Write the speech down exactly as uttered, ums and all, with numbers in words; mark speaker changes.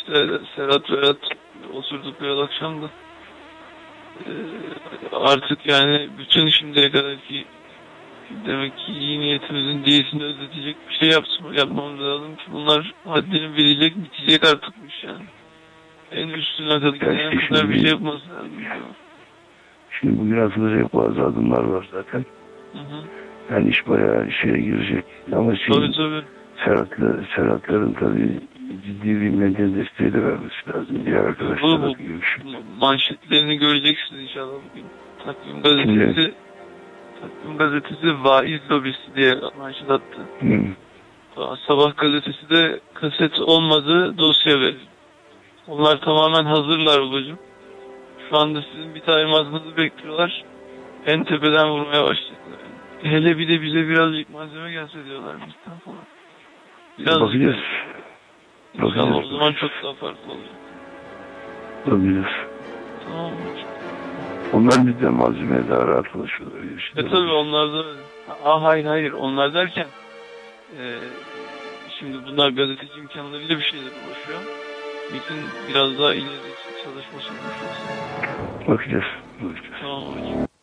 Speaker 1: işte Serhat Ferhat oturduk biraz akşam da ee, artık yani bütün şimdiye kadar ki demek ki iyi niyetimizin diyesini ödetecek bir şey yapsın, yapmamız lazım ki bunlar haddini bilecek, bitecek artıkmış yani. En üstüne kadar gidene
Speaker 2: işte
Speaker 1: kadar bir şey
Speaker 2: şimdi,
Speaker 1: yapması lazım.
Speaker 2: şimdi bugün atılacak bazı adımlar var zaten.
Speaker 1: Hı hı.
Speaker 2: Yani iş bayağı şeye girecek. Ama şey,
Speaker 1: Tabii tabii.
Speaker 2: Serhat'la, Serhat'ların tabii ciddi bir medya desteği de vermesi lazım. Diğer arkadaşlarla
Speaker 1: Bu,
Speaker 2: görüşüp.
Speaker 1: bu manşetlerini göreceksiniz inşallah bugün. Takvim gazetesi Takvim gazetesi vaiz lobisi diye manşet attı.
Speaker 2: Hı.
Speaker 1: Sabah gazetesi de kaset olmadı dosya verir. Onlar tamamen hazırlar babacığım. Şu anda sizin bir talimatınızı bekliyorlar. En tepeden vurmaya başladılar. Hele bir de bize birazcık malzeme gelse diyorlar bizden falan. Biraz
Speaker 2: Bakacağız.
Speaker 1: İnşallah o zaman çok daha farklı olacak.
Speaker 2: Bakacağız.
Speaker 1: Tamam mı?
Speaker 2: Onlar bizden malzemeye daha rahat ulaşıyorlar.
Speaker 1: E tabi onlar da Aa, hayır hayır onlar derken e, şimdi bunlar gazeteci imkanlarıyla bir şeyler ulaşıyor. Bütün biraz daha ileri çalışması olmuş olsun.
Speaker 2: Bakacağız. Bakacağız.
Speaker 1: Tamam hocam.